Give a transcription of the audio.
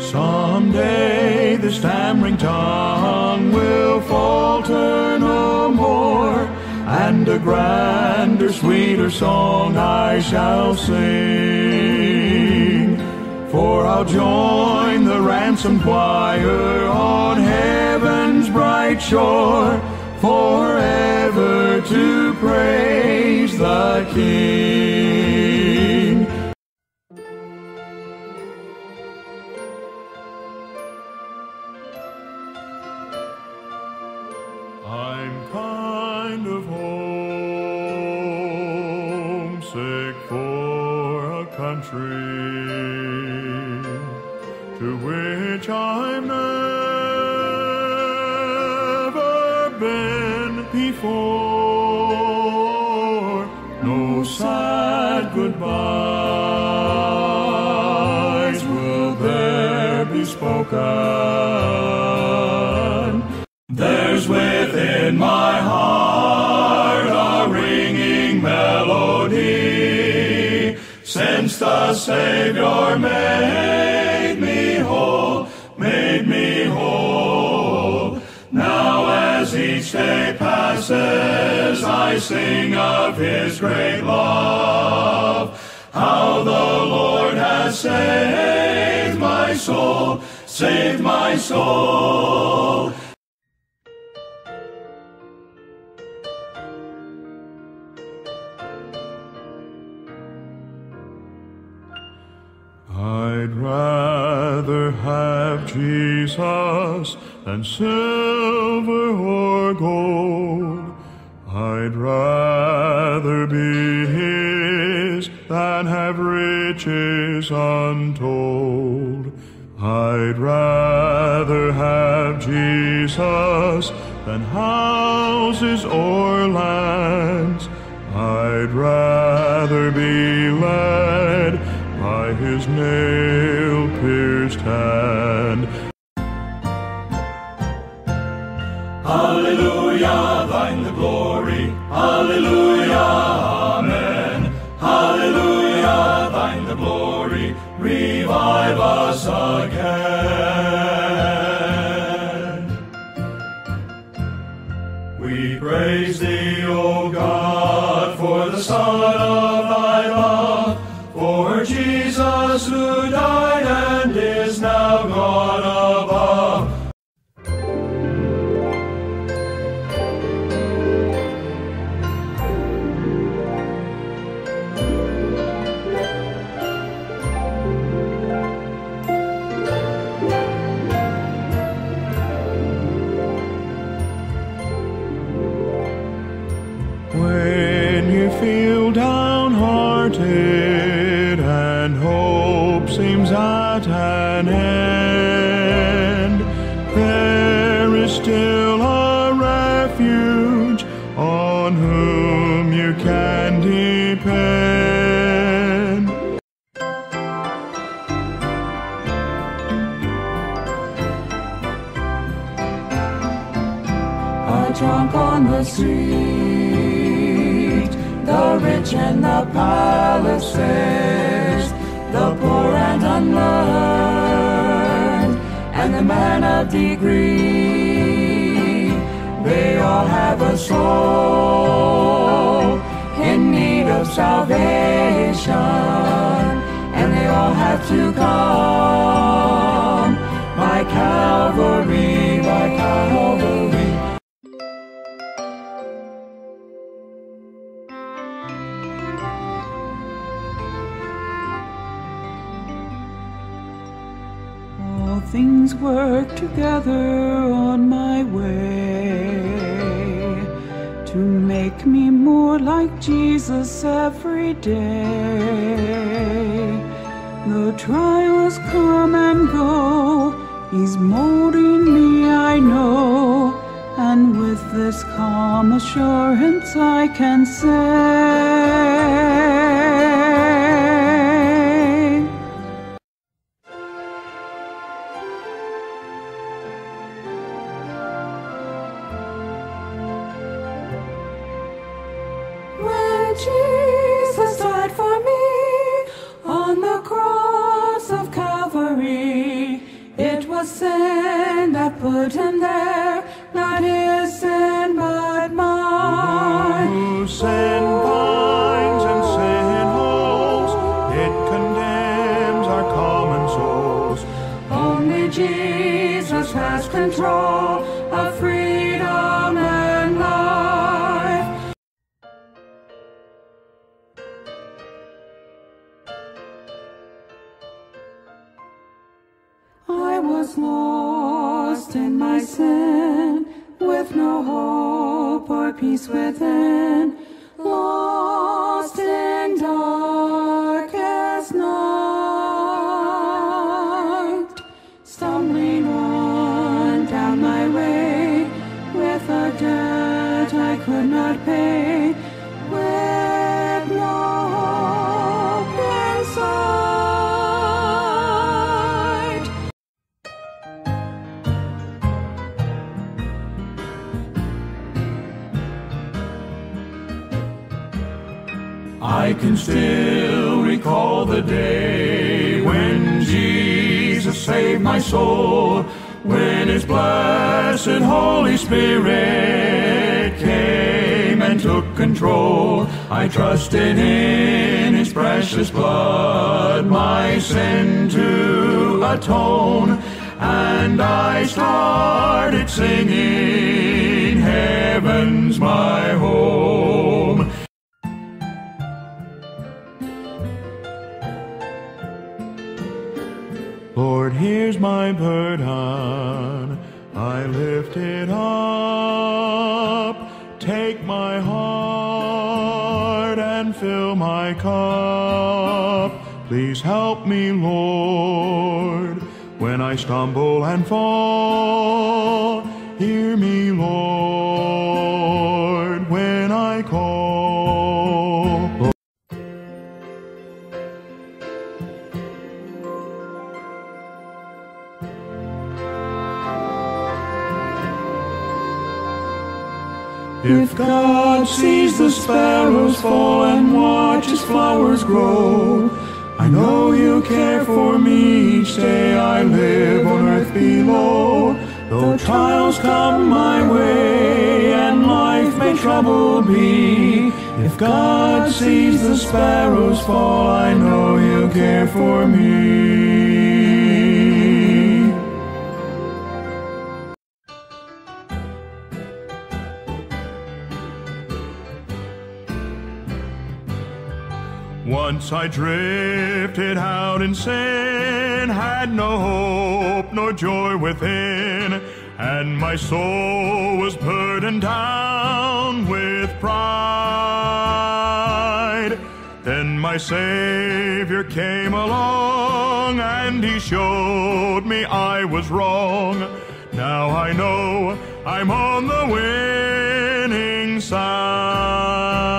Someday the stammering tongue will falter no more, and a grander, sweeter song I shall sing. For I'll join the ransomed choir on heaven's bright shore, forever to praise the King. I'm kind of homesick for a country to which I've never been before. No sad goodbyes will there be spoken. There's within my heart a ringing melody, since the Savior made me whole, made me whole. Now as each day passes, I sing of His great love, how the Lord has saved my soul, saved my soul. I'd rather have Jesus than silver or gold. I'd rather be His than have riches untold. I'd rather have Jesus than houses or lands. I'd rather be led by His nail-pierced hand. Hallelujah, thine the glory. Hallelujah, amen. Hallelujah, thine the glory. Revive us again. We praise Thee, O God, for the Son of Thy love, for Jesus who died and is now gone above. When you feel downhearted and hope seems at an end, there is still a refuge on whom you can depend. A drunk on the street, the rich and the palaces, the poor and unlearned, and the man of degree, they all have a soul in need of salvation, and they all have to come by Calvary, by Calvary. All things work together on my way to make me more like Jesus every day. The trials come and go, He's molding me, I know, and with this calm assurance I can say, Jesus died for me on the cross of Calvary. put him there, not his sin but mine. Who sin binds and sin holds, it condemns our common souls. Only Jesus has control of freedom and life. I was lost in my sin, with no hope or peace within, lost in darkest night, stumbling on down my way, with a debt I could not pay, with no hope in sight. I can still recall the day when Jesus saved my soul, when His blessed Holy Spirit came and took control. I trusted in His precious blood, my sin to atone, and I started singing, "Heaven's my home." Lord, here's my burden, I lift it up. Take my heart and fill my cup. Please help me, Lord, when I stumble and fall. Hear me, Lord, when I call. If God sees the sparrows fall and watches flowers grow, I know He'll care for me each day I live on earth below. Though trials come my way and life may trouble be, if God sees the sparrows fall, I know He'll care for me. Once I drifted out in sin, had no hope nor joy within, and my soul was burdened down with pride. Then my Savior came along, and He showed me I was wrong. Now I know I'm on the winning side.